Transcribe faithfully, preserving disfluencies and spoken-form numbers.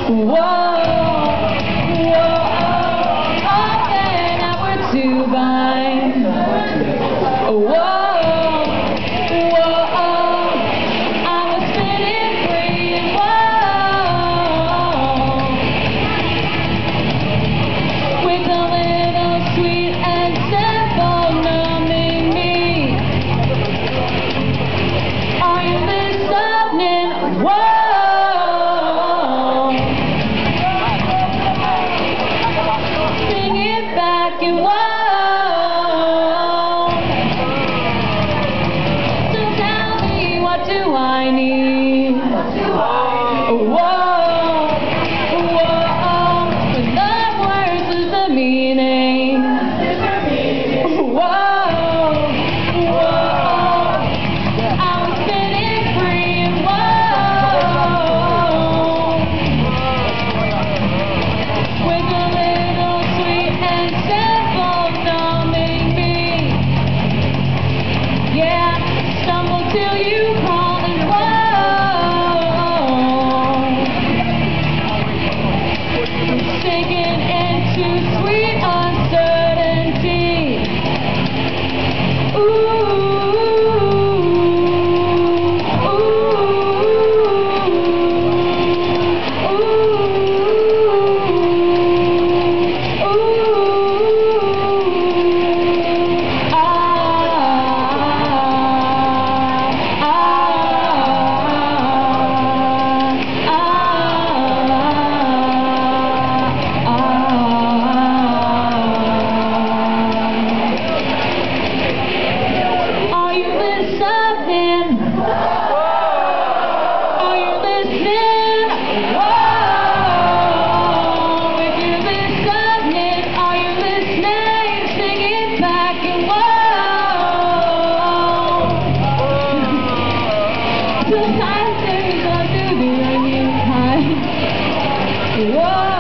Whoa, whoa, okay, now we're two blind. Whoa, whoa, I was spinning free. Whoa, with a little sweet and simple numbing me. Are you listening? Whoa. You won't. So tell me, what do I need? Whoa, whoa, when love words is the meaning. Whoa, whoa, I was spinning free. Whoa, with a little sweet and simple numbing me. Yeah, stumble till you crawl and whoa, sinking into sweet uncertainty. Ooh, ooh, ooh, ooh. Ah, ah, ah, ah, ah. Are you listening? Are you listening? Whoa, if you're listening, are you listening? Sing it back and whoa. Sometimes things are to be like you kind. Whoa.